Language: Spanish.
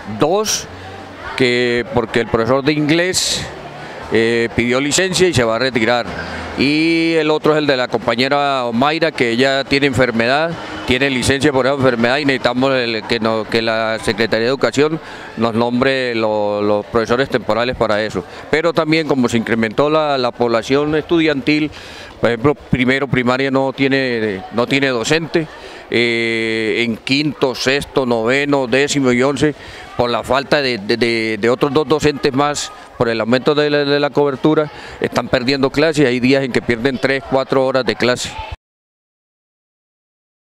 Dos, que porque el profesor de inglés pidió licencia y se va a retirar. Y el otro es el de la compañera Mayra, que ella tiene enfermedad, tiene licencia por esa enfermedad y necesitamos que la Secretaría de Educación nos nombre los profesores temporales para eso. Pero también como se incrementó la población estudiantil, por ejemplo, primero primaria no tiene docente, en quinto, sexto, noveno, décimo y 11, por la falta de otros dos docentes más, por el aumento de la cobertura, están perdiendo clases y hay días en que pierden 3, 4 horas de clase.